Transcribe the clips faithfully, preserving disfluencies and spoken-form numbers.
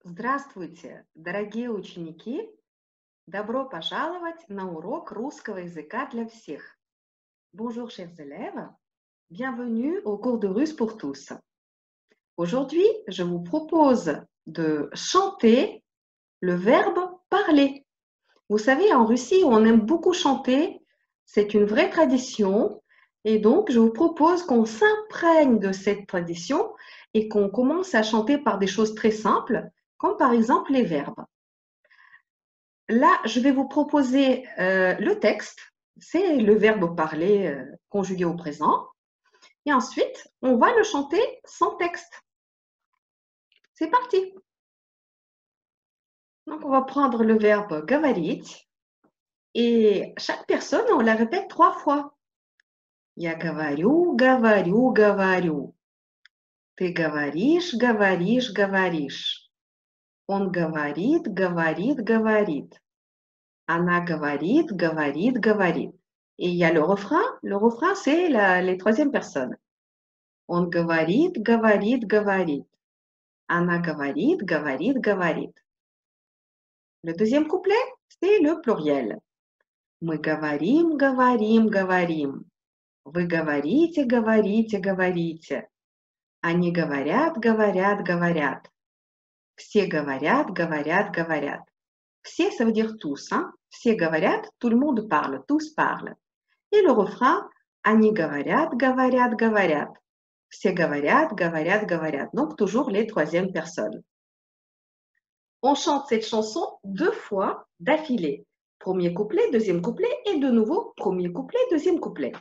Здравствуйте, дорогие ученики! Добро пожаловать на урок русского языка для всех. Bonjour, chers élèves. Bienvenue au cours de russe pour tous. Aujourd'hui, je vous propose de chanter le verbe parler. Vous savez, en Russie, on aime beaucoup chanter. C'est une vraie tradition. Et donc, je vous propose qu'on s'imprègne de cette tradition et qu'on commence à chanter par des choses très simples, comme par exemple les verbes. Là, je vais vous proposer euh, le texte. C'est le verbe parler euh, conjugué au présent. Et ensuite, on va le chanter sans texte. C'est parti. Donc, on va prendre le verbe говорить. Et chaque personne, on la répète trois fois. Я говорю, говорю, говорю. Ты говоришь, говоришь, говоришь. Он говорит, говорит, говорит. Она говорит, говорит, говорит. Et il y a le refrain. Le refrain, c'est la, les troisième personnes. Он говорит, говорит, говорит. Она говорит, говорит, говорит. Le deuxième couplet, c'est le pluriel. Мы говорим, говорим, говорим. Вы говорите, говорите, говорите. Они говорят, говорят, говорят. Все говорят, говорят, говорят. Все, ça veut dire tous. Hein? Все говорят, tout le monde parle, tous parlent. Et le refrain, они говорят, говорят, говорят. Все говорят, говорят, говорят. Donc, toujours les troisièmes personnes. On chante cette chanson deux fois d'affilée. Premier couplet, deuxième couplet et de nouveau premier couplet, deuxième couplet.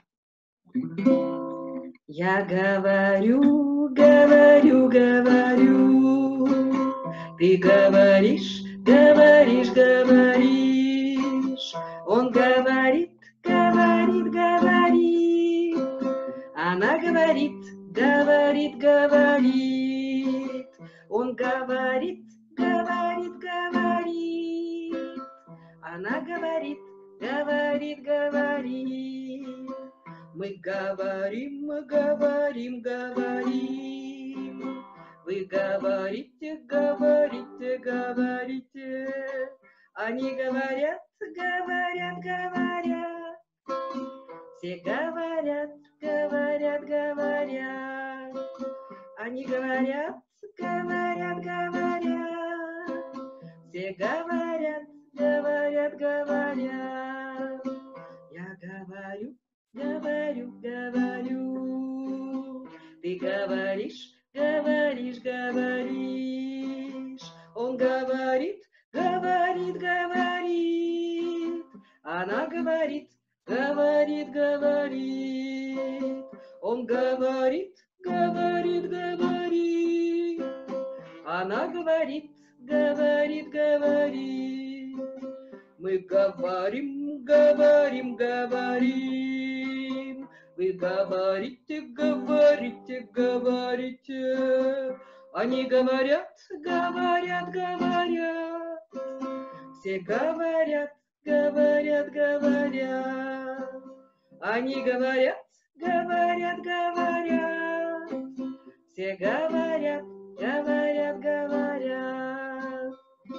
Я говорю, говорю, говорю. Ты говоришь, говоришь, говоришь. Он говорит, говорит, говорит. Она говорит, говорит, говорит. Он говорит, говорит, говорит. Она говорит, говорит, говорит. Мы говорим, мы говорим, говорим. Вы говорите, говорите, говорите. Они говорят, говорят, говорят. Все говорят, говорят, говорят. Они говорят, говорят, говорят. Все говорят, говорят, говорят. Я говорю, говорю, говорю. Ты говоришь, говоришь, говоришь. Он говорит, говорит, говорит. Она говорит, говорит, говорит. Он говорит, говорит, говорит. Она говорит, говорит, говорит. Мы говорим, говорим, говорим. Вы говорите, говорите, говорите. Они говорят, говорят, говорят. Все говорят, говорят, говорят. Они говорят, говорят, говорят. Все говорят, говорят, говорят.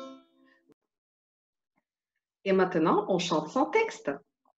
Et maintenant, on chante sans texte.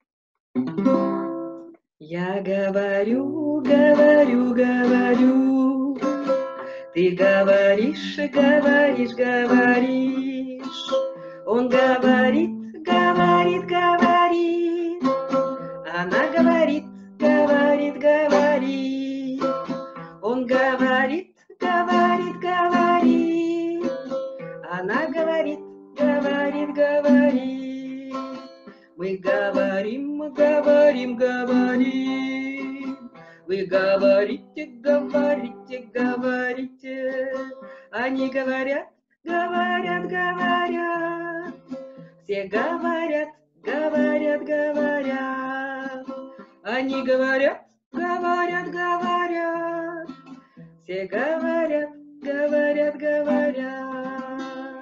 Я говорю, говорю, говорю. Ты говоришь, говоришь, говоришь. Он говорит, говорит, говорит. Она говорит, говорит, говорит. Он говорит, говорит, говорит. Она говорит, говорит, говорит. Мы говорим, говорим, говорим. Вы говорите, говорите, говорите. Они говорят, говорят, говорят. Все говорят, говорят, говорят. Они говорят, говорят, говорят. Все говорят, говорят, говорят.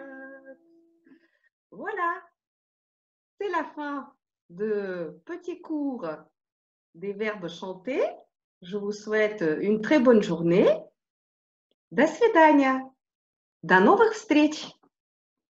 Voilà. C'est la fin de petit cours des verbes chantés. Je vous souhaite une très bonne journée. До свидания. До новых встреч.